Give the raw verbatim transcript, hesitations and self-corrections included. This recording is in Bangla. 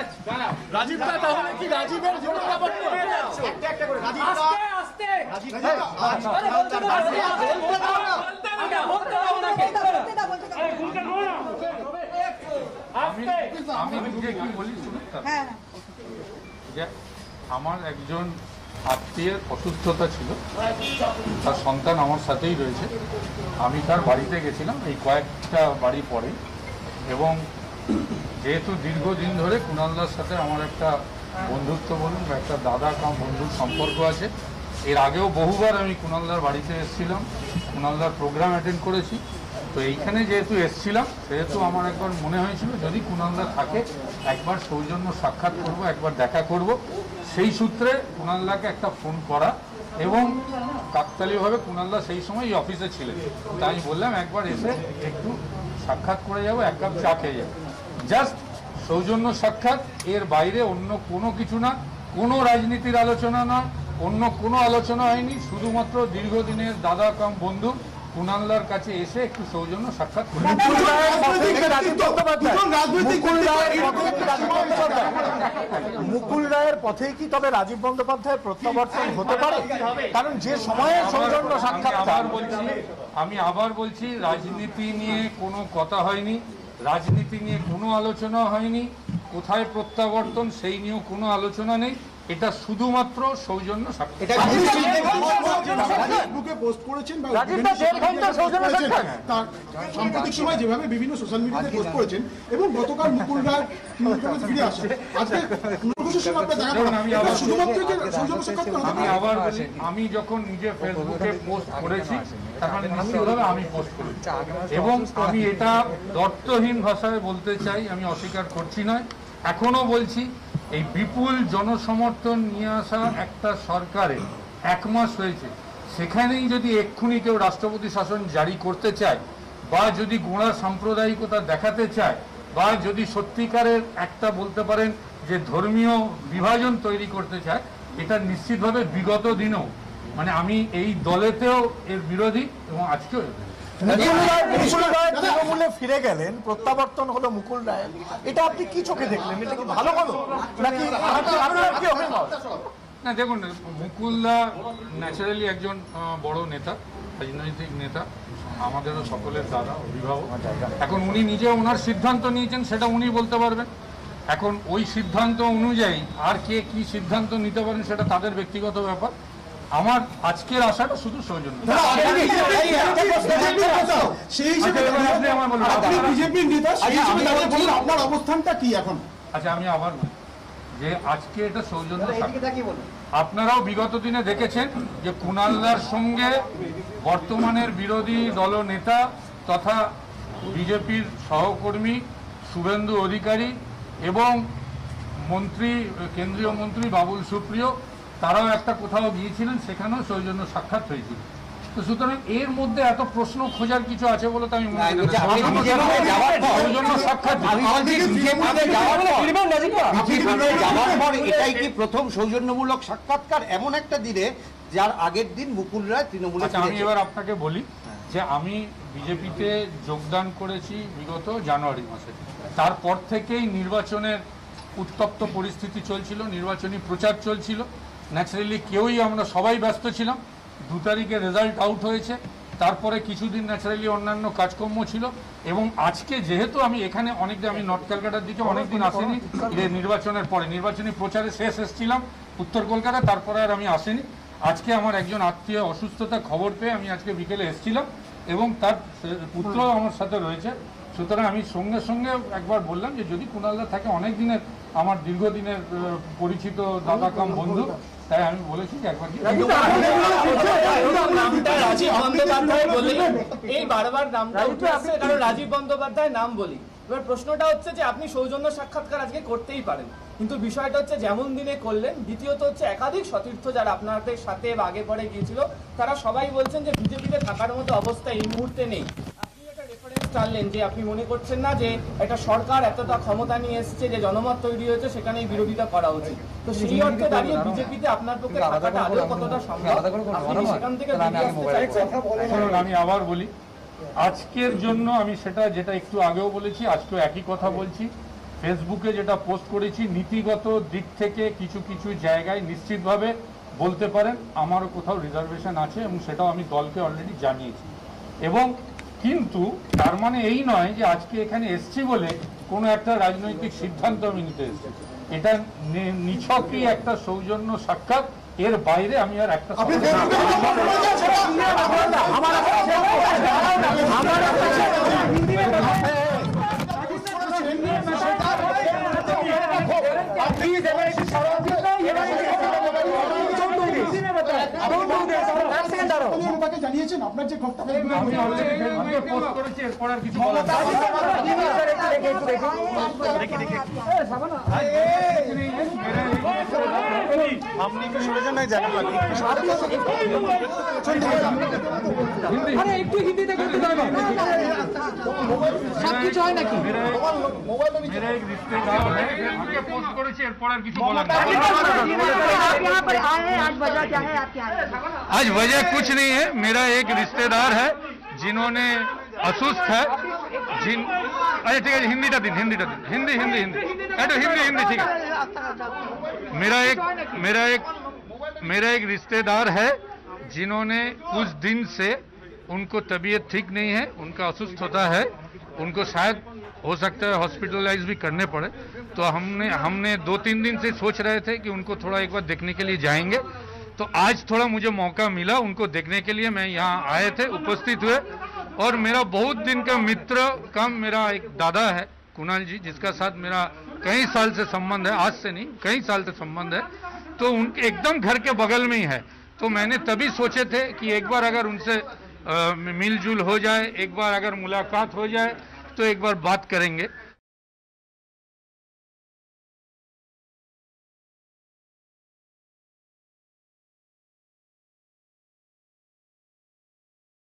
রাজীব দা তাহলে কি রাজীবের জন্য একটা একটা করে রাজীব দা আস্তে রাজীব দা আরে বলতে দাও বলতে দাও বলতে দাও না কে বলতে দাও বলতে দাও আরে গুনটা নো না আস্তে আমি নিজে কি বলি শুনুন। হ্যাঁ যে আমার একজন আত্মীয়ের অসুস্থতা ছিল, তার সন্তান আমার সাথেই রয়েছে। আমি তার বাড়িতে গেছিলাম এই কয়েকটা বাড়ি পরে, এবং যেহেতু দীর্ঘদিন ধরে কুণালদার সাথে আমার একটা বন্ধুত্ব বলুন বা একটা দাদা কাম বন্ধুর সম্পর্ক আছে। এর আগেও বহুবার আমি কুণালদার বাড়িতে এসেছিলাম, কুণালদার প্রোগ্রাম অ্যাটেন্ড করেছি। তো এইখানে যেহেতু এসেছিলাম, সেহেতু আমার একবার মনে হয়েছিল যদি কুণালদা থাকে একবার সৌজন্য সাক্ষাৎ করব, একবার দেখা করব। সেই সূত্রে কুণালদাকে একটা ফোন করা, এবং কাকতালীয়ভাবে কুণালদা সেই সময় এই অফিসে ছিলেন। তাই আমি বললাম একবার এসে একটু সাক্ষাৎ করে যাব, এক কাপ চা খেয়ে যাব। জাস্ট সৌজন্য সাক্ষাৎ, এর বাইরে অন্য কোনো কিছু না, কোনো রাজনীতির আলোচনা না, অন্য কোনো আলোচনা হয়নি। শুধুমাত্র দীর্ঘদিনের দাদা কাম বন্ধু কুণালদার কাছে এসে একটু সৌজন্য সাক্ষাৎ করে। মুকুল রায়ের পথেই কি তবে রাজীব বন্দ্যোপাধ্যায়ের প্রত্যাবর্তন হতে পারে? কারণ যে সময়ে সৌজন্য সাক্ষাৎ। আবার বলছি আমি আবার বলছি রাজনীতি নিয়ে কোনো কথা হয়নি, রাজনীতি নিয়ে কোনো আলোচনা হয়নি, কোথায় প্রত্যাবর্তন সেই নিয়েও কোনো আলোচনা নেই। এটা শুধুমাত্র সৌজন্য সাক্ষাৎ। সাম্প্রতিক সময় যেভাবে বিভিন্ন সোশ্যাল মিডিয়াতে পোস্ট করেছেন এবং গতকাল মুকুল রায় ফিরে আসে, আজকে আমি আবার বলি, আমি যখন নিজে ফেসবুকে পোস্ট করেছি তখন নিশ্চিতভাবে আমি পোস্ট করেছি, এবং আমি এটা দর্থহীন ভাষায় বলতে চাই, আমি অস্বীকার করছি নয়, এখনো বলছি। এই বিপুল জনসমর্থন নিয়ে আসা একটা সরকারে এক মাস হয়েছে, সেখানেই যদি এক্ষুনি কেউ রাষ্ট্রপতি শাসন জারি করতে চায়, বা যদি গোঁড়া সাম্প্রদায়িকতা দেখাতে চায়, বা যদি সত্যিকারের একটা বলতে পারেন যে ধর্মীয় বিভাজন তৈরি করতে চায়, এটা নিশ্চিতভাবে বিগত দিনেও মানে আমি এই দলেতেও এর বিরোধী, এবং আজকেও তৃণমূলে ফিরে গেলেন, প্রত্যাবর্তন হলো মুকুল রায়, এটা আপনি কি চোখে দেখলেন? এটা কি ভালো হলো নাকি? না দেখুন, মুকুলদা ন্যাচারালি একজন বড় নেতা, রাজনৈতিক নেতা, আমাদেরও সকলের দাদা, অভিভাবক। এখন উনি নিজে ওনার সিদ্ধান্ত নিয়েছেন, সেটা উনি বলতে পারবেন। এখন ওই সিদ্ধান্ত অনুযায়ী আর কে কি সিদ্ধান্ত নিতে পারেন সেটা তাদের ব্যক্তিগত ব্যাপার। আমার আজকের আশাটা শুধু সৌজন্য। আপনার অবস্থানটা কি এখন? আচ্ছা আমি আবার বলি যে আজকে এটা সৌজন্য। আপনারাও বিগত দিনে দেখেছেন যে কুণালদার সঙ্গে বর্তমানের বিরোধী দলনেতা তথা বিজেপির সহকর্মী শুভেন্দু অধিকারী এবং মন্ত্রী, কেন্দ্রীয় মন্ত্রী বাবুল সুপ্রিয়, তারাও একটা কোথাও গিয়েছিলেন, সেখানেও সৌজন্য সাক্ষাৎ হয়েছিল। তো সুতরাং এর মধ্যে এত প্রশ্ন খোঁজার কিছু আছে বলে তো আমি মনে করি সৌজন্য সাক্ষাৎ। এটাই কি প্রথম সৌজন্যমূলক সাক্ষাৎকার এমন একটা দিনে যার আগের দিন মুকুল রায় তৃণমূলে? আমি এবার আপনাকে বলি যে আমি বিজেপিতে যোগদান করেছি বিগত জানুয়ারি মাসে। তারপর থেকেই নির্বাচনের উত্তপ্ত পরিস্থিতি চলছিল, নির্বাচনী প্রচার চলছিল। ন্যাচারালি কেউই, আমরা সবাই ব্যস্ত ছিলাম। দু তারিখে রেজাল্ট আউট হয়েছে, তারপরে কিছুদিন ন্যাচারালি অন্যান্য কাজকর্ম ছিল, এবং আজকে যেহেতু আমি এখানে অনেকদিন, আমি নর্থ ক্যালকাটার দিকে অনেকদিন আসিনি, নির্বাচনের পরে নির্বাচনী প্রচারে শেষ এসেছিলাম উত্তর কলকাতা, তারপরে আর আমি আসিনি। আজকে আমার একজন আত্মীয় অসুস্থতা খবর পেয়ে আমি আজকে বিকেলে এসেছিলাম, এবং তার পুত্র আমার সাথে রয়েছে। সুতরাং আমি সঙ্গে সঙ্গে একবার বললাম যে যদি কুণালদা থাকে, অনেক দিনের আমার দীর্ঘদিনের পরিচিত দাদা কাম বন্ধু, তাই আমি বলেছি যে একবার রাজীব বন্দ্যোপাধ্যায় বলি, এই বারবার নামটা উঠে আসছে কারণ রাজীব বন্দ্যোপাধ্যায় নাম বলি। এবার প্রশ্নটা হচ্ছে যে আপনি সৌজন্য সাক্ষাৎকার আজকে করতেই পারেন, কিন্তু বিষয়টা হচ্ছে যেমন দিনে করলেন, দ্বিতীয়ত হচ্ছে একাধিক সতীর্থ যারা আপনাদের সাথে বা আগে পরে গিয়েছিল, তারা সবাই বলছেন যে বিজেপিতে থাকার মতো অবস্থা এই মুহূর্তে নেই। টানলেন যে আপনি মনে করছেন না যে একটা সরকার এতটা ক্ষমতা নিয়ে এসেছে যে জনমত তৈরি হয়েছে, সেখানেই বিরোধিতা করা উচিত। তো সেই অর্থে দাঁড়িয়ে বিজেপিতে আপনার পক্ষে থাকাটা আদৌ কতটা সম্ভব? সেখান থেকে আমি আবার বলি, আজকের জন্য আমি সেটা যেটা একটু আগেও বলেছি, আজকেও একই কথা বলছি ফেসবুকে যেটা পোস্ট করেছি নীতিগত দিক থেকে কিছু কিছু জায়গায় নিশ্চিতভাবে বলতে পারেন আমারও কোথাও রিজার্ভেশন আছে এবং সেটাও আমি দলকে অলরেডি জানিয়েছি। এবং কিন্তু তার মানে এই নয় যে আজকে এখানে এসছি বলে কোনো একটা রাজনৈতিক সিদ্ধান্ত আমি নিতে এসেছি। এটা নিছকই একটা সৌজন্য সাক্ষাৎ, এর বাইরে আমি আর একটা জানিয়েছেন আপনার যে ঘটনা আমি অলরেডি ফেসবুকে পোস্ট করেছি, এরপর আর কিছু বলার একটু হিন্দিতে করতে পারবো সব কিছু হয় নাকি? मेरा एक रिश्तेदार है, फेसबुके पोस्ट करेছি, এরপর আর কিছু বলার নেই। आप यहाँ पर आए हैं, आज वजह क्या है आपके आने की? आज वजह कुछ नहीं है, मेरा एक रिश्तेदार है जिन्होंने असुस्थ है जिन अरे ठीक है हिंदीটা দিন हिंदीটা দিন हिंदी हिंदी हिंदी একটু हिंदी हिंदी ठीक है। मेरा एक मेरा एक मेरा एक रिश्तेदार है जिन्होंने कुछ दिन से उनको तबीयत ठीक नहीं है, उनका असुस्थ होता है, उनको शायद हो सकता है हॉस्पिटलाइज भी करने पड़े। तो हमने हमने दो तीन दिन से सोच रहे थे कि उनको थोड़ा एक बार देखने के लिए जाएंगे। तो आज थोड़ा मुझे मौका मिला उनको देखने के लिए, मैं यहाँ आए थे, उपस्थित हुए। और मेरा बहुत दिन का मित्र कम मेरा एक दादा है कुणाल जी, जिसका साथ मेरा कई साल से संबंध है, आज से नहीं कई साल से संबंध है। तो उनके एकदम घर के बगल में ही है। तो मैंने तभी सोचे थे कि एक बार अगर उनसे मिलजुल हो जाए, एक बार अगर मुलाकात हो जाए तो एक बार बात करेंगे।